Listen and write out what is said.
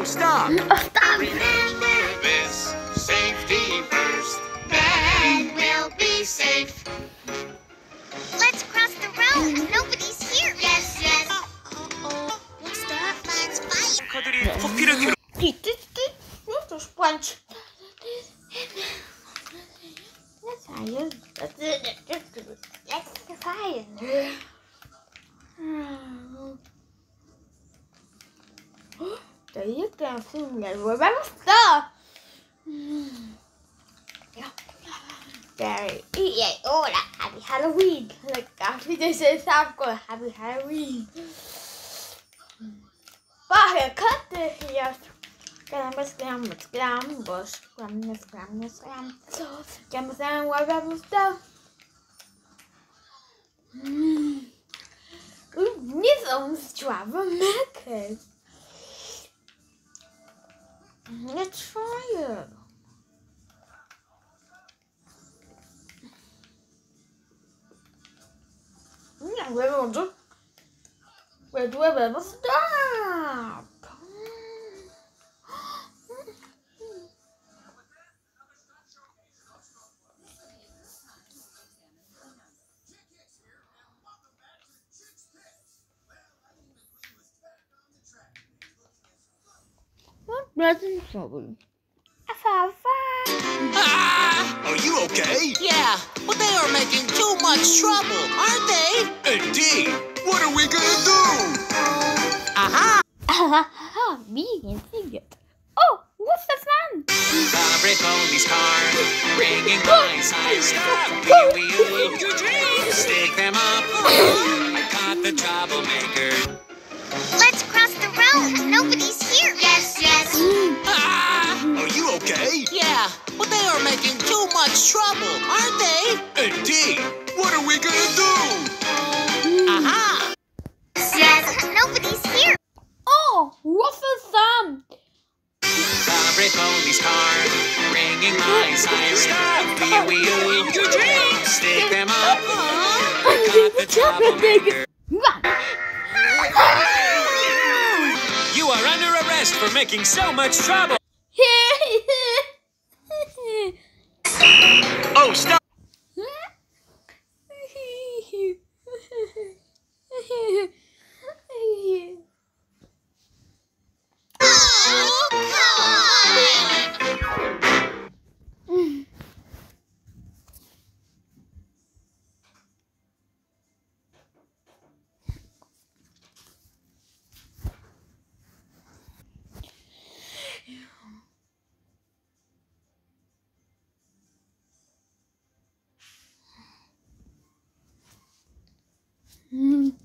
Oh, stop! Stop! Remember this, safety first, then we'll be safe. Let's cross the road. Nobody's here. Yes, yes. What's that? It's fire. 카들이 커피를 캐러 Just punch. That's fire. That's fire. Đấy cái phim này rồi bắn star. Very yeah, oh là Happy Halloween. Là cả phi thế giới sao của Happy Halloween. Ba cái cắt thì Scram, what about stuff? These almost travel market. Let's try it. Where do I ever stop? Present trouble. Are you okay? Yeah, but they are making too much trouble, aren't they? Indeed. What are we gonna do? Aha! Me and sing it. Oh, what's the fun? The police car, ringing my siren. We stick them up. I caught the troublemaker. Let's cross the road. Nobody's here. Yes, yes. Are you okay? Yeah, but they are making too much trouble, aren't they? Indeed. What are we gonna do? Aha! Yes, nobody's here. Oh, what's the fun? The police car, ringing my siren. We stick them up. I caught the troublemaker. You are under arrest for making so much trouble. Oh, stop! Mm.